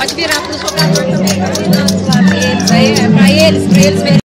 Pode virar para o jogador também, para o lado deles, para eles verem.